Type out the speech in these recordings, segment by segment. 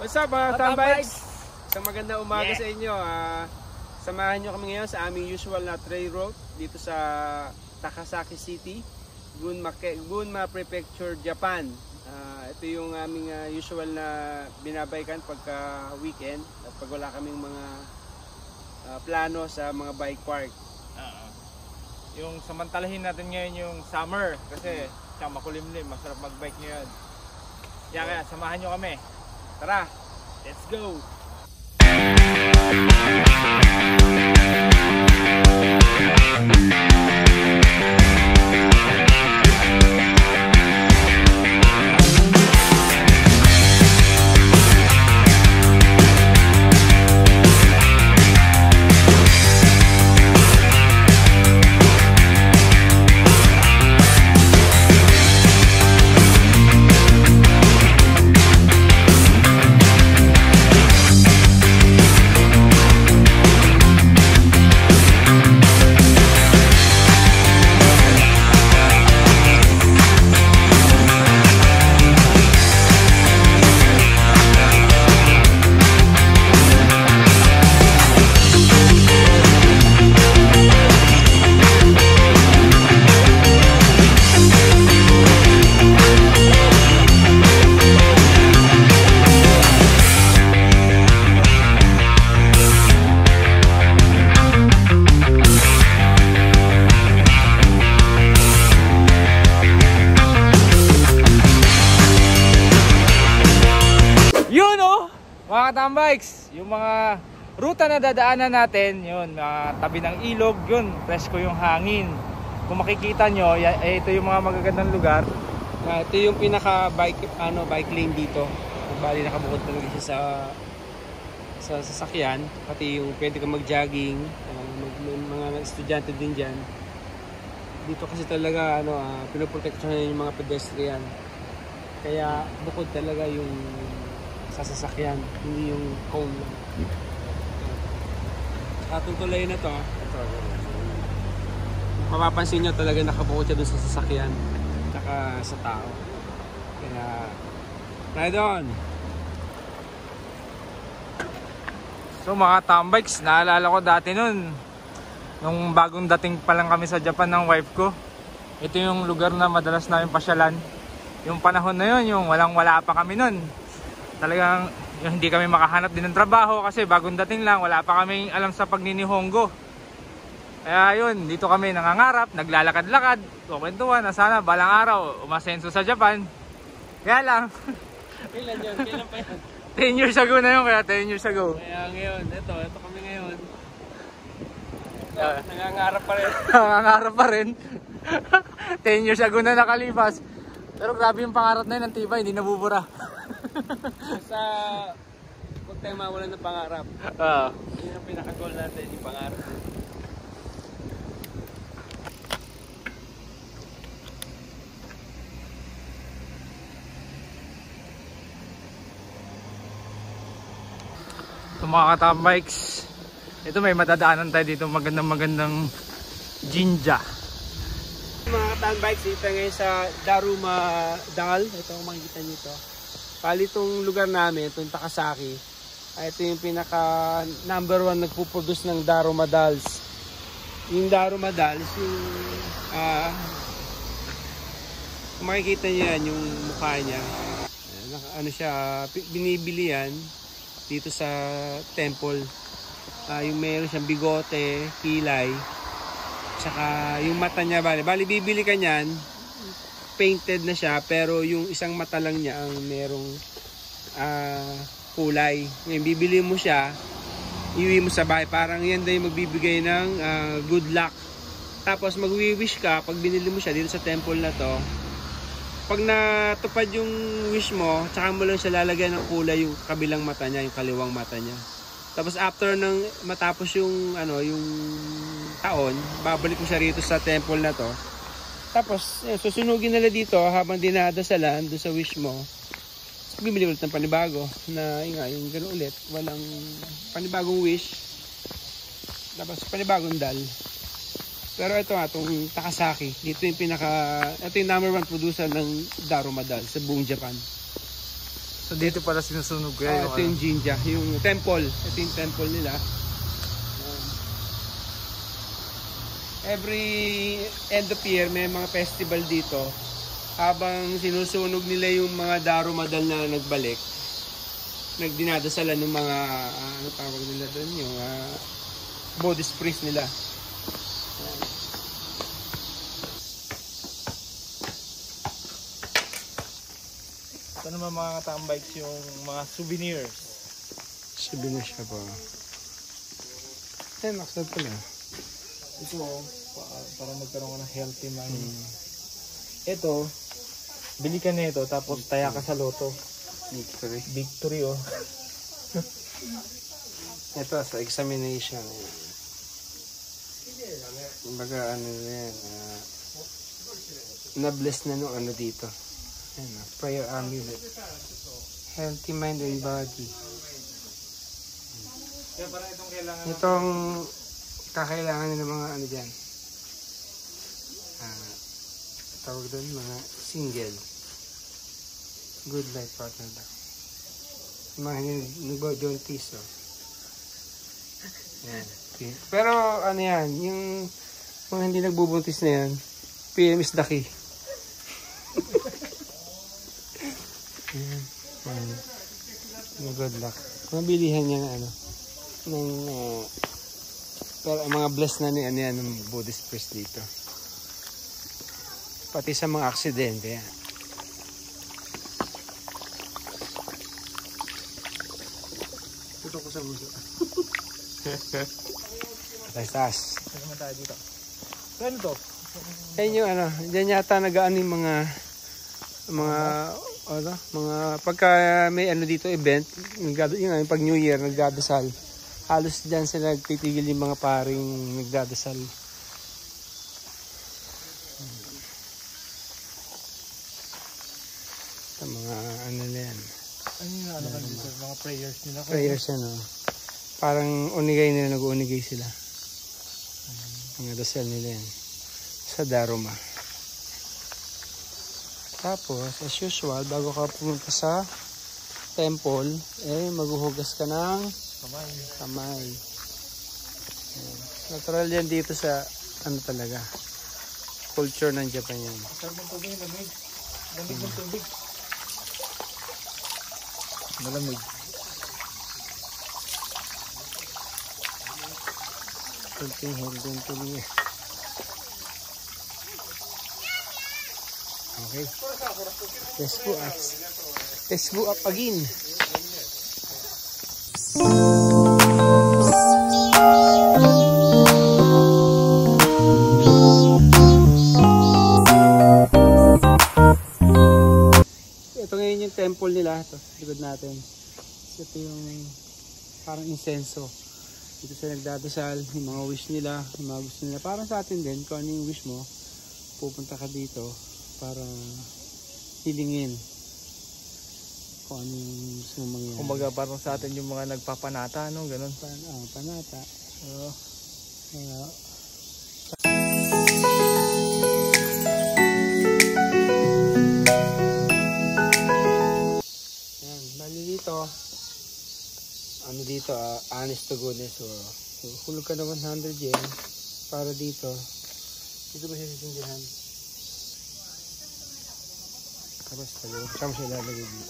What's up mga tambikes? Isang magandang umaga sa inyo. Samahan nyo kami ngayon sa aming usual na trail route dito sa Takasaki City, Gunma prefecture, Japan. Ito yung aming usual na binabaykan pagka weekend at pag wala kaming mga plano sa mga bike park. Yung samantalahin natin ngayon yung summer kasi siyang makulimlim, masarap magbike ngayon. Kaya samahan nyo kami. Tara, let's go! Mga tambikes, yung mga ruta na dadaanan natin, yun, tabi ng ilog, yun, presko yung hangin. Kung makikita nyo, ito yung mga magagandang lugar. Ito yung pinaka bike lane dito. Bali nakabukod talaga siya sa sasakyan, pati yung pwede kang mag-jogging, mga estudyante din diyan. Dito kasi talaga pinoprotektahan yung mga pedestrian. Kaya bukod talaga yung sa sasakyan, hindi yung cone lang. Itong tulay na to, mapapansin nyo talaga nakabukod siya dun sa sasakyan saka sa tao. Kaya ride on! So mga tambikes, naalala ko dati nung bagong dating pa lang kami sa Japan ng wife ko, ito yung lugar na madalas namin pasyalan. Yung panahon na yun, yung wala pa kami nun, talagang hindi kami makahanap din ng trabaho kasi bagong dating lang, wala pa kaming alam sa pagninihongo. Kaya yun, dito kami nangangarap, naglalakad-lakad, kukwentuhan na sana balang araw umasenso sa Japan. Kaya lang kailan yun? Kailan pa yan? 10 years ago na yun, kaya 10 years ago. Kaya ngayon, ito kami ngayon. Nangangarap pa rin. Nangangarap pa rin. 10 years ago na nakalipas. Pero grabe yung pangarap na yun, ang tibay, hindi nabubura. Sa huwag tayong mawalan ng pangarap. Yun ang pinaka-goal natin, yung pangarap. Ito mga katambikes, ito may matadaanan tayo dito, magandang jinja. Mga katambikes, dito ngayon sa Daruma Dal. Ito kung makikita nyo ito. Pali itong lugar namin, itong Takasaki, ito yung pinaka #1 nagpuproduce ng Daruma Dolls. Yung Daruma Dolls, yung kung makikita nyo yan, yung mukha niya, binibili yan dito sa temple. Yung meron siyang bigote, kilay, tsaka yung mata niya, bali bibili ka niyan, painted na siya, pero yung isang mata lang niya ang merong kulay. Ngayon, bibili mo siya, iuwi mo sa bahay, parang yan daw yung magbibigay ng good luck. Tapos magwi-wish ka pag binili mo siya dito sa temple na to. Pag natupad yung wish mo, tsaka mo lang siya lalagyan ng kulay yung kabilang mata niya, yung kaliwang mata niya. Tapos after matapos yung yung taon, babalik mo siya rito sa temple na to. Tapos, susunugin nila dito habang dinadasalan doon sa wish mo. Bibili ulit ng panibago na yung gano'n ulit. Walang panibagong wish. Tapos panibagong dal. Pero ito nga, itong Takasaki, dito yung ito yung #1 producer ng Daruma Dal sa buong Japan. So So dito pala sinusunog ko ito yung Jinja, yung temple. Ito yung temple nila. Every end of year may mga festival dito. Habang sinusunog nila yung mga darumadal na nagbalik, nagdinadasalan ng mga ano tawag nila doon, yung Buddhist priest nila. Ito naman mga tambikes yung mga souvenirs. Souvenir siya po. Nakasad ko na. Ito para magkaroon ka ng healthy mind. Ito, bili ka na ito tapos taya ka sa loto. Victory oh. Ito sa examination. Kumbaga ano yan, na-bless na nung ano dito. Ayan, prayer amulet. Healthy mind and body. Kaya parang itong kailangan. Itong kakailangan ng mga ano dyan. Tawag doon mga single. Good life partner daw. Mga nag-jontis. Yan. Pero ano yan, yung mga hindi nagbubuntis na yan, PM is the key. Good luck. Mabilihan niya na ano. Ng, pero ang mga blessed na ni ano yan, ng Buddhist priest dito. Pati sa mga aksidente yan. Ito ko sa muso. Taas. Ano naman tayo dito? So ano to? Yan yung ano, dyan yata nagaan yung mga pagka may ano dito event, yung pag New Year nagdadasal. Halos dyan sila nagtitigil yung mga paring nagdadasal. Sa mga ano na yan. Ano yung ano dito? Mga prayers nila? Prayers ano. Parang unigay nila, nag-unigay sila. Mga dasal nila yan. Sa Dharma. Tapos, as usual, bago ka pumunta sa temple, maghuhugas ka ng kamay. Natural yan dito sa, ano talaga, culture ng Japan yan. Sarap ng tubig, lamig. Lamig ng tubig. Malamig. Kunting hanggang tuloy. Okay. Let's go up again. Ito ngayon yung temple nila. Ito, likod natin. Ito yung parang insenso. Dito sila nagdadasal, yung mga wish nila, yung mga gusto nila. Parang sa atin din, kung ano yung wish mo, pupunta ka dito para hilingin kung ano yung gusto mong mangyari. Kumbaga parang sa atin yung mga nagpapanata, no? Ganun. Panata. Yan, bali dito. Ano dito, honest to goodness. So, hulog ka na 100 yen para dito. Dito ba siya sisindihan? Tapos tayo, saan mo siya lalagay dito?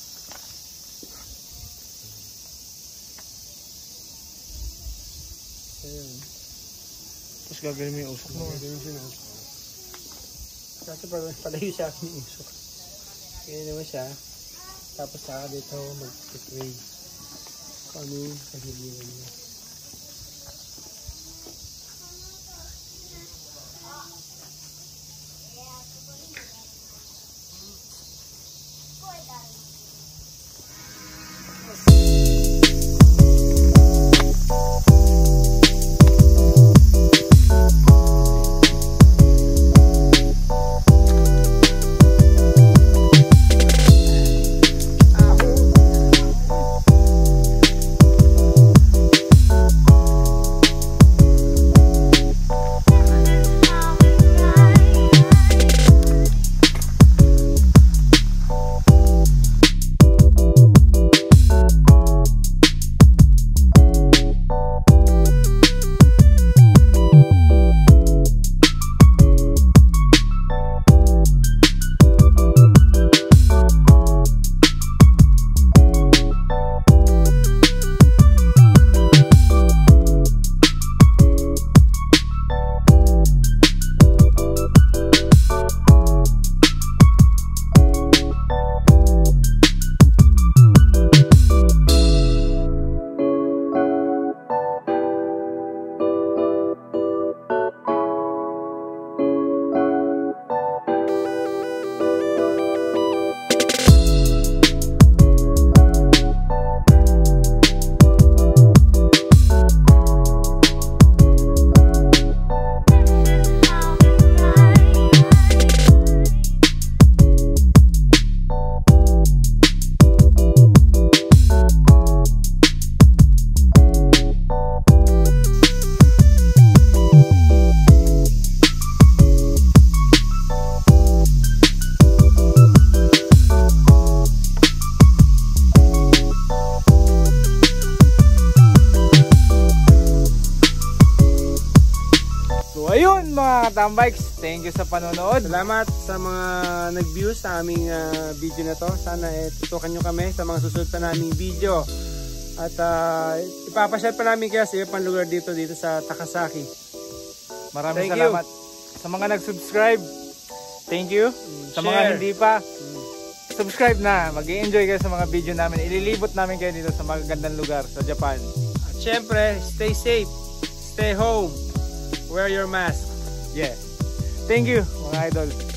Ayun. Tapos gagawin mo yung usok mo. Gagawin mo siya na usok. Kasi palayo sa akin yung usok. Kaya naman siya. Tapos saka dito mag-pray. Kung ano yung kahilingan niya. Ayun mga katambikes, thank you sa panonood. Salamat sa mga nag-view sa aming video na to. Sana tutukan nyo kami sa mga susunod pa naming video. At ipapasyal pa namin kayo sa iba pang lugar dito sa Takasaki. Maraming salamat. Sa mga nag-subscribe, thank you. Sa mga hindi pa, subscribe na. Mag-i-enjoy kayo sa mga video namin. Ililibot namin kayo dito sa magagandang lugar sa Japan. At syempre, stay safe, stay home, wear your mask. Yeah. Thank you mga idol.